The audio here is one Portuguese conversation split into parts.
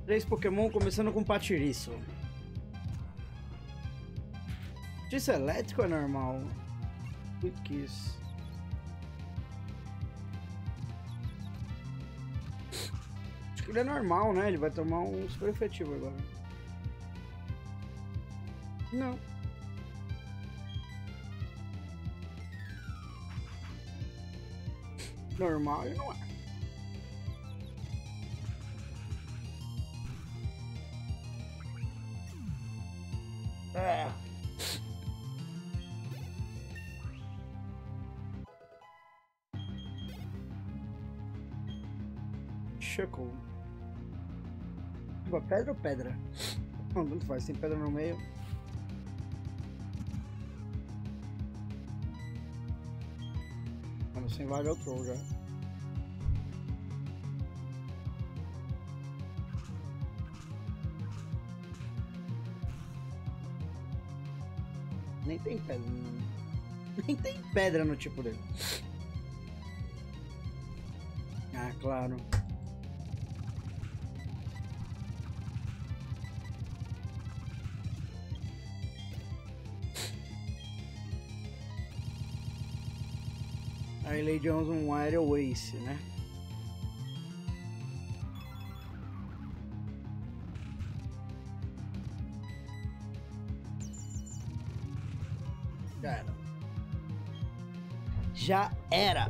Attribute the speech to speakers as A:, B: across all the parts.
A: Três Pokémon começando com Patiriço. Isso é elétrico ou é normal? Quick Kiss. Acho que ele é normal, né? Ele vai tomar um super efetivo agora. Não. Normal ele não é. É. Chuckle. Pedra ou pedra? Não, tanto faz, tem pedra no meio. Mano, sem vaga eu troll já. Nem tem pedra. Nem tem pedra no tipo dele. Ah, claro. Aí Lady usa um Aerial Ace, né? Já era.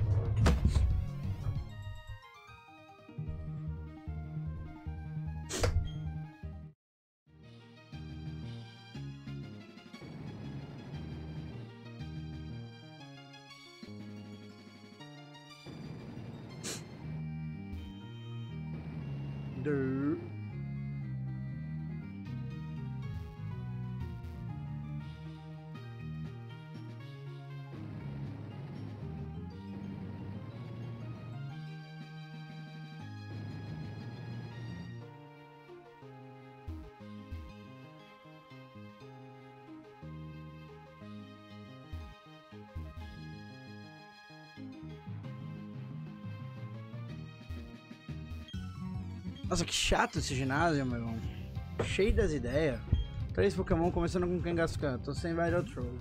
A: Nossa, que chato esse ginásio, meu irmão. Cheio das ideias. 3 Pokémon começando com Kangaskhan. Tô sem Viral Troll.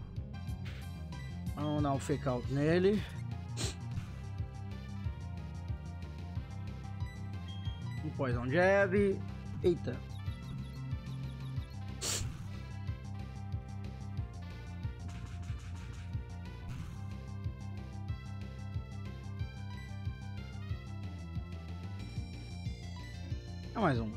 A: Vamos dar um fake out nele. Um Poison Jab. Eita. Mais um.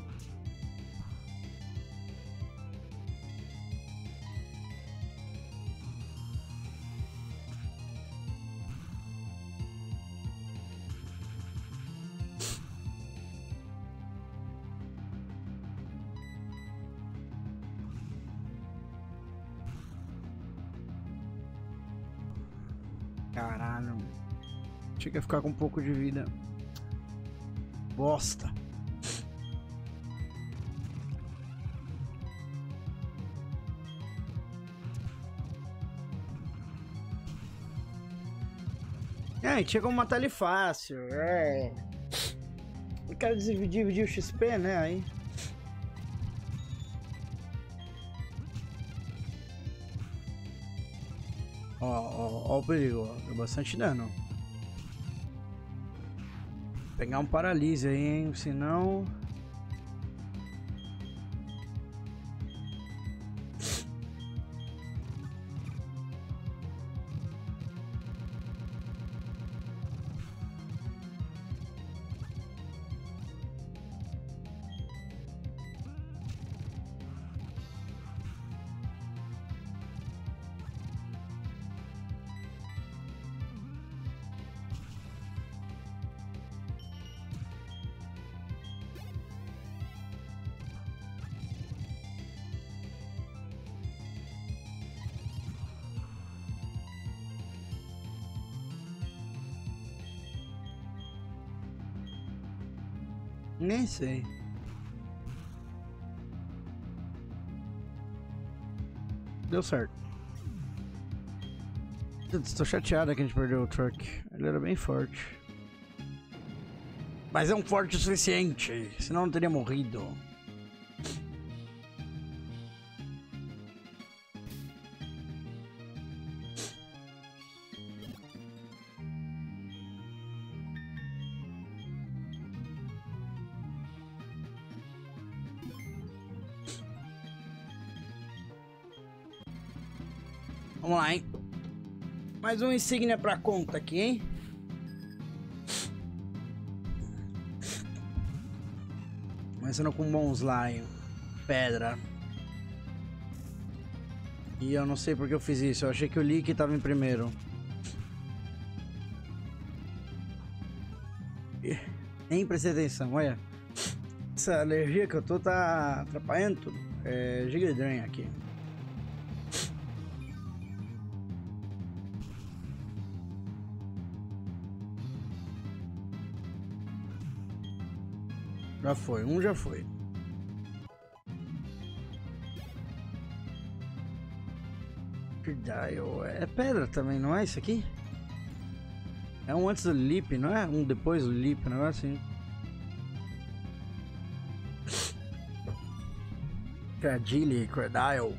A: Caralho. Tinha que ficar com um pouco de vida. Bosta. É, tinha como matar ele fácil, Eu quero dividir o XP, né, aí. Ó o perigo, ó. Deu bastante dano. Vou pegar um paralise aí, hein, senão... Nem sei. Deu certo. Estou chateado que a gente perdeu o truck. Ele era bem forte. Mas é um forte o suficiente, senão não teria morrido. Vamos lá, hein? Mais uma insígnia pra conta aqui, hein? Começando com bonsai, pedra. E eu não sei porque eu fiz isso. Eu achei que o Leak tava em primeiro. Nem prestei atenção, olha. Essa alergia que eu tô tá atrapalhando tudo. É Giga Drain aqui. Já foi, um já foi. Dial é pedra também, não é isso aqui? É um antes do Leap, não é? Um depois do Leap, não é assim? Cradile, Cradile.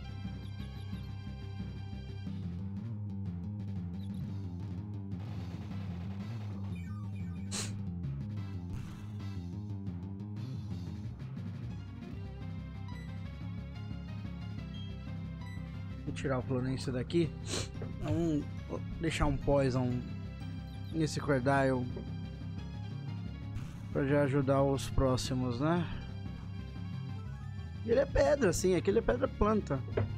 A: Vou tirar o Florêncio daqui. Vamos deixar um Poison nesse Cradile pra já ajudar os próximos, né? Ele é pedra, sim, aquele é pedra planta.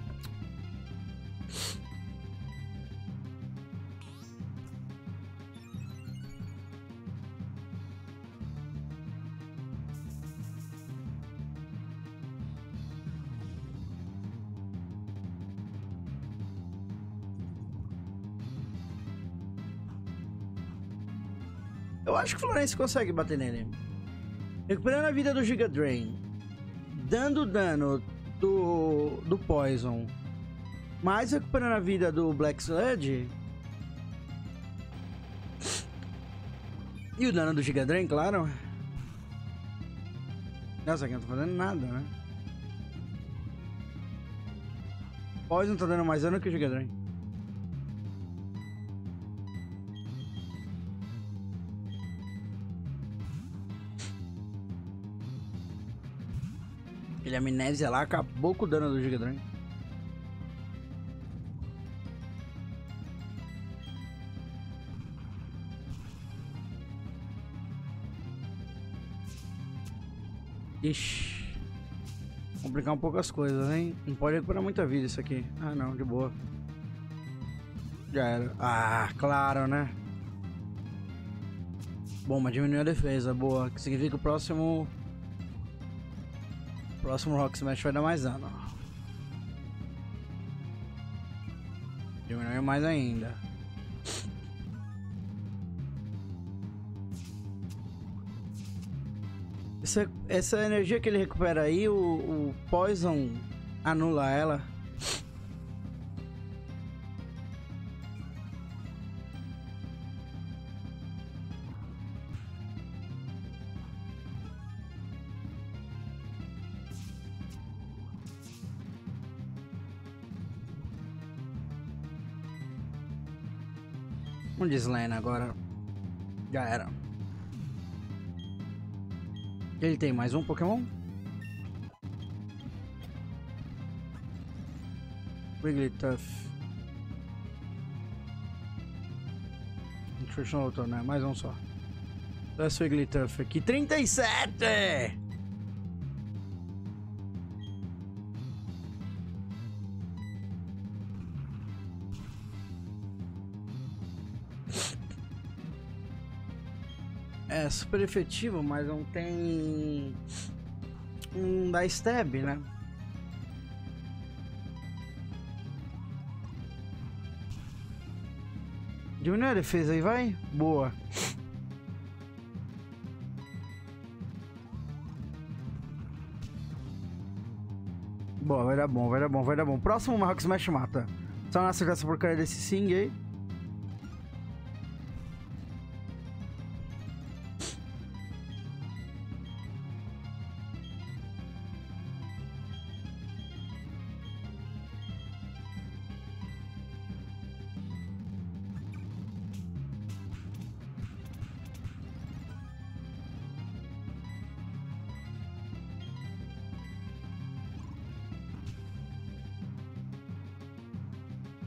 A: Eu acho que o Florence consegue bater nele. Recuperando a vida do Giga Drain. Dando dano do Poison. Mais recuperando a vida do Black Sludge. E o dano do Giga Drain, claro. Nossa, aqui não tá fazendo nada, né? Poison tá dando mais dano que o Giga Drain. Aquele amnésia lá acabou com o dano do Giga Drain. Ixi. Complicar um pouco as coisas, hein? Não pode recuperar muita vida isso aqui. Ah, não, de boa. Já era. Ah, claro, né? Bom, mas diminuiu a defesa. Boa. Que significa que o próximo Rock Smash vai dar mais dano. Diminuiu mais ainda. Essa energia que ele recupera aí, o Poison anula ela. Um Slane agora. Já era. Ele tem mais um Pokémon? Wigglytuff. Nutritional Auto, né? Mais um só. Esse Wigglytuff aqui. 37! É super efetivo, mas não tem um da stab, né? Diminui a defesa aí, vai? Boa. Boa, vai dar bom, vai dar bom, vai dar bom. Próximo Rock Smash mata. Só não acertar essa porcaria desse Sing aí.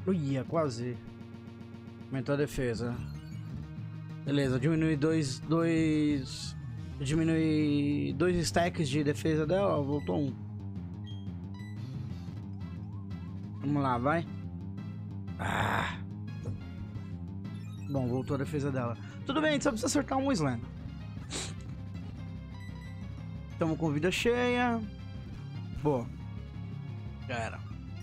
A: Ia, quase. Aumentou a defesa. Beleza, diminui diminui 2 stacks de defesa dela, ó, voltou 1. Vamos lá, vai. Ah. Bom, voltou a defesa dela. Tudo bem, a gente só precisa acertar um slam. Estamos com vida cheia. Boa. Já era.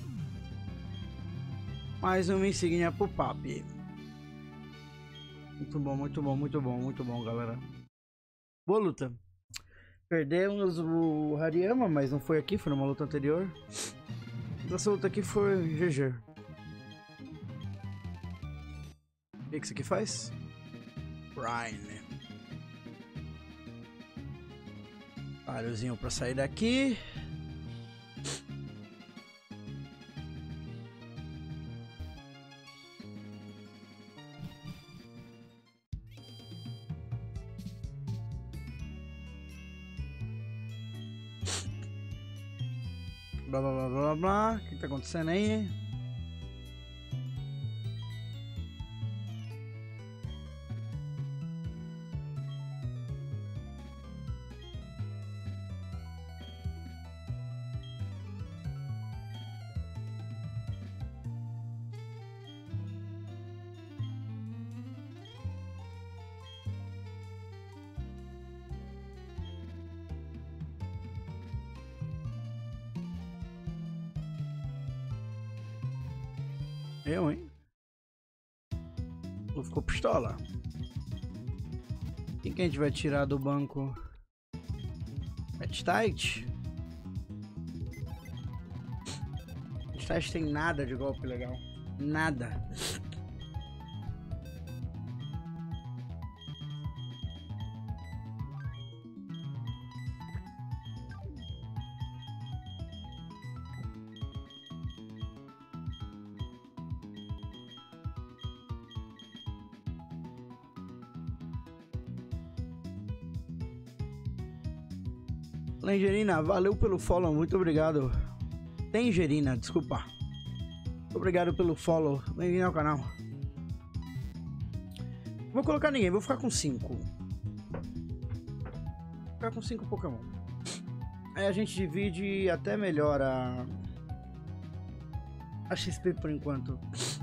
A: Mais uma insígnia pro papi. Muito bom, muito bom, muito bom, muito bom, galera. Boa luta. Perdemos o Hariyama, mas não foi aqui, foi numa luta anterior. Essa luta aqui foi GG. O que isso aqui faz? Prime. Ariozinho pra sair daqui. Blá blá blá blá blá. O que tá acontecendo aí? Eu, hein? Ou ficou pistola. Quem que a gente vai tirar do banco? Match Tight? Match Tight tem nada de golpe legal. Nada. Tangerina, valeu pelo follow, muito obrigado. Tangerina, desculpa. Obrigado pelo follow, bem-vindo ao canal. Não vou colocar ninguém, vou ficar com 5. Vou ficar com 5 Pokémon. Aí a gente divide até melhor a XP por enquanto.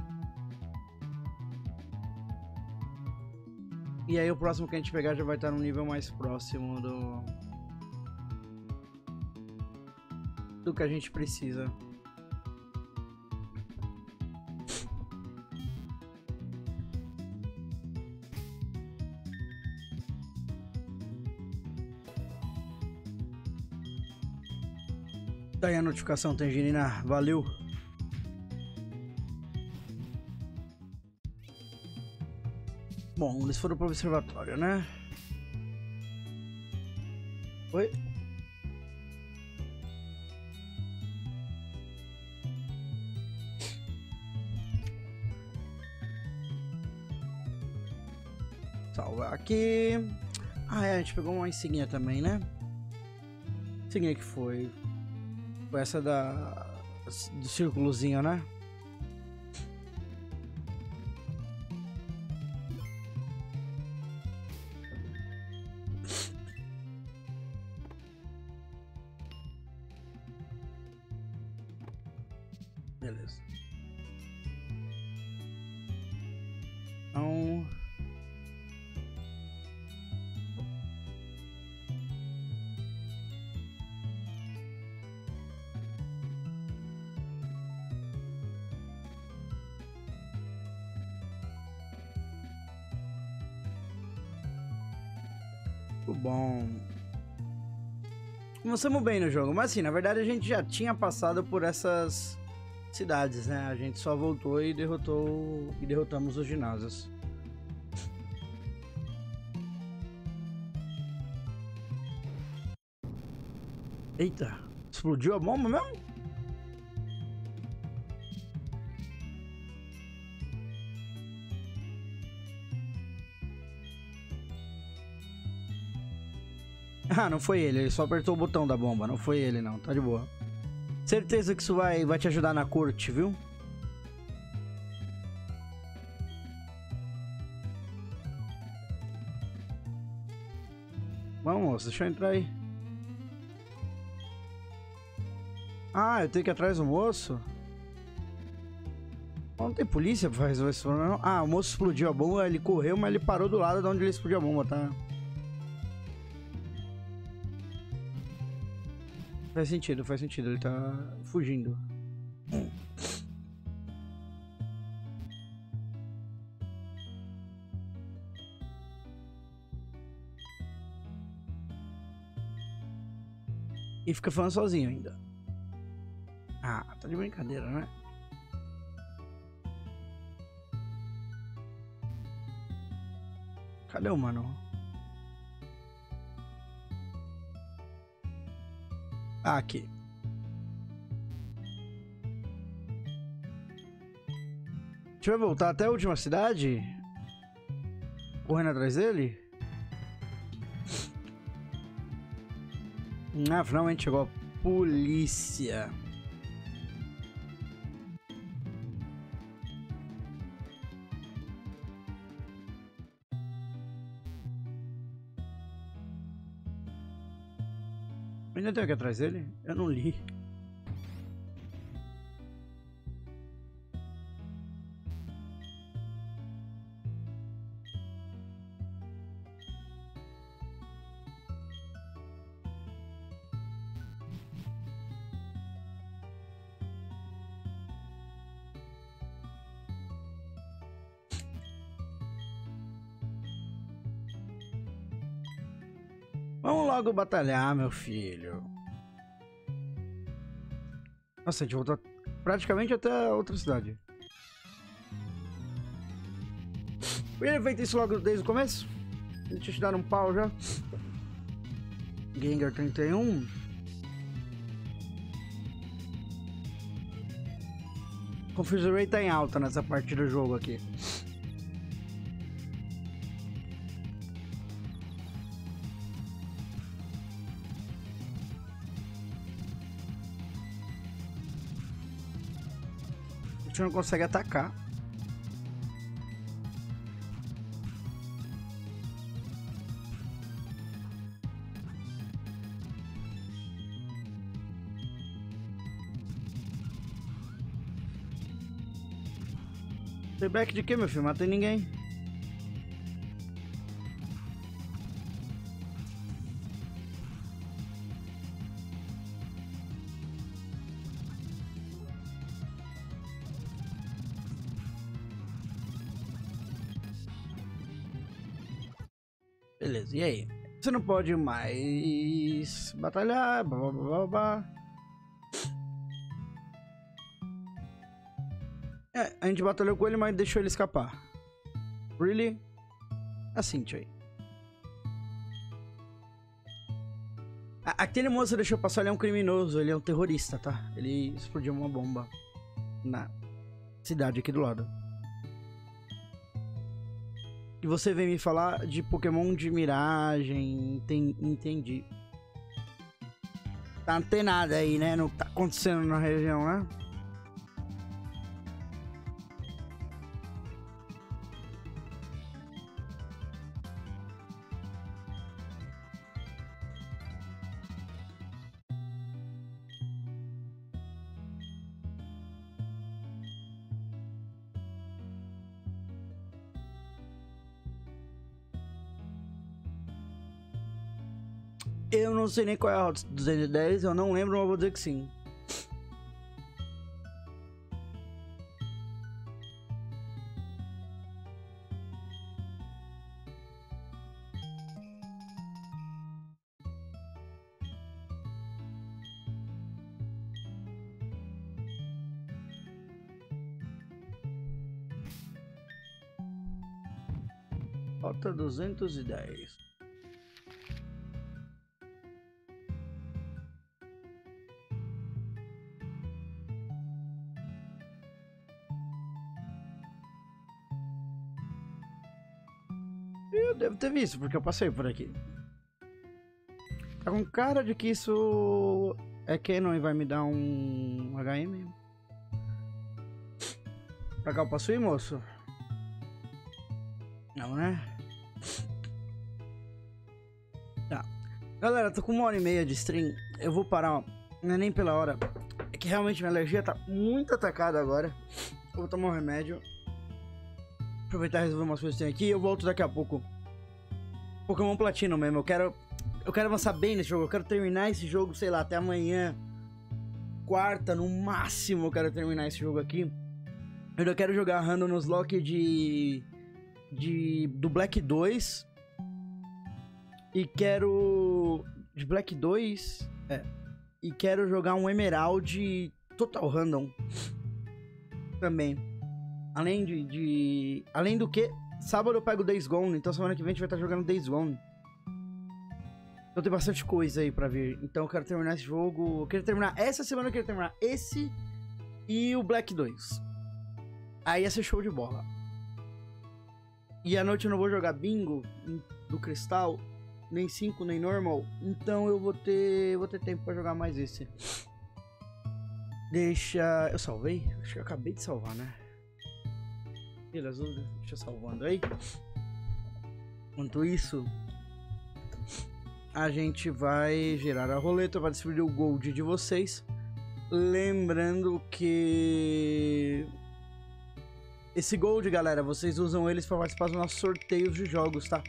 A: E aí o próximo que a gente pegar já vai estar num nível mais próximo do que a gente precisa. Tá aí a notificação, Tangerina, valeu. Bom, eles foram pro observatório, né? Oi? Salvar aqui. Ah, é, a gente pegou uma insígnia também, né? Insígnia que foi? Foi essa do círculozinho, né? Beleza. Então... Muito bom. Começamos bem no jogo, mas assim, na verdade a gente já tinha passado por essas cidades, né? A gente só voltou e derrotamos os ginásios. Eita, explodiu a bomba mesmo? Ah, não foi ele só apertou o botão da bomba, não foi ele não, tá de boa. Certeza que isso vai te ajudar na corte, viu? Vamos, moço, deixa eu entrar aí. Ah, eu tenho que ir atrás do moço? Não tem polícia pra resolver esse problema, não? Ah, o moço explodiu a bomba, ele correu, mas ele parou do lado de onde ele explodiu a bomba, tá? Faz sentido, ele tá fugindo. E fica falando sozinho ainda. Ah, tá de brincadeira, né? Cadê o mano? Ah, aqui. A gente vai voltar até a última cidade? Correndo atrás dele? Ah, finalmente chegou a polícia. Ainda tenho que ir atrás dele? Eu não li. Vamos logo batalhar, meu filho. Nossa, a gente voltou praticamente até a outra cidade. Podia ter feito isso logo desde o começo? Deixa eu te dar um pau já. Gengar 31. Confuse Rate tá em alta nessa parte do jogo aqui. A gente não consegue atacar. Payback de que, meu filho? Matei ninguém. Beleza, e aí? Você não pode mais batalhar, blá blá blá blá. É, a gente batalhou com ele, mas deixou ele escapar. Really? Assim, tio. Aquele moço deixou passar, ele é um criminoso, ele é um terrorista, tá? Ele explodiu uma bomba na cidade aqui do lado. E você vem me falar de Pokémon de miragem, entendi. Tá antenado aí, né? Não tá acontecendo na região, né? Eu não sei nem qual é a rota 210, eu não lembro, mas vou dizer que sim. Rota 210. Eu devo ter visto, porque eu passei por aqui. Tá com cara de que isso é Canon e vai me dar um HM. Pra cá eu posso ir, moço? Não, né? Tá. Galera, tô com 1h30 de stream. Eu vou parar, ó. Não é nem pela hora. É que realmente minha alergia tá muito atacada agora. Eu vou tomar um remédio. Aproveitar e resolver umas coisas que tem aqui. Eu volto daqui a pouco. Pokémon Platino mesmo. Eu quero avançar bem nesse jogo. Eu quero terminar esse jogo, sei lá, até amanhã. Quarta, no máximo, eu quero terminar esse jogo aqui. Eu quero jogar Random Nuzlocke do Black 2. E quero... De Black 2... E quero jogar um Emerald Total Random. Também. Além Além do que, sábado eu pego Days Gone. Então semana que vem a gente vai estar jogando Days Gone. Então tem bastante coisa aí pra vir. Então eu quero terminar esse jogo. Eu quero terminar essa semana, eu quero terminar esse e o Black 2. Aí ia ser show de bola. E à noite eu não vou jogar bingo do Cristal, nem 5, nem normal. Então eu vou ter tempo pra jogar mais esse. Deixa... Eu salvei? Acho que eu acabei de salvar, né? Beleza, deixa eu salvando aí. Enquanto isso, a gente vai girar a roleta, vai distribuir o gold de vocês. Lembrando que... Esse gold, galera, vocês usam eles para participar dos nossos sorteios de jogos, tá?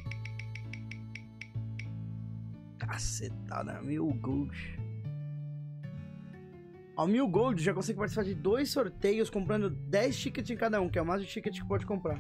A: Cacetada, 1000 gold. Ó, 1000 gold já consegue participar de 2 sorteios comprando 10 tickets em cada um, que é o mais de ticket que pode comprar.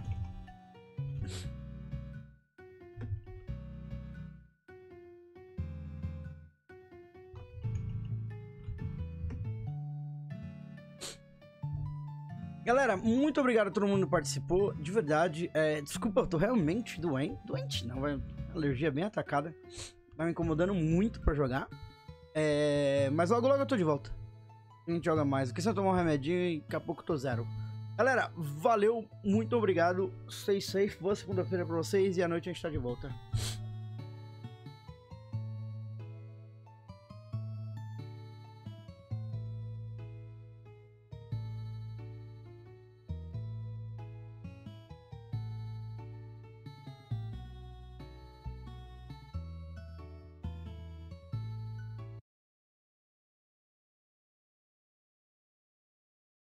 A: Galera, muito obrigado a todo mundo que participou, de verdade. Desculpa, eu tô realmente doente. Doente não, vai. Alergia bem atacada. Tá me incomodando muito pra jogar. Mas logo logo eu tô de volta. A gente joga mais. Aqui só tomar um remedinho e daqui a pouco eu tô zero. Galera, valeu, muito obrigado. Stay safe, boa segunda-feira pra vocês e à noite a gente tá de volta.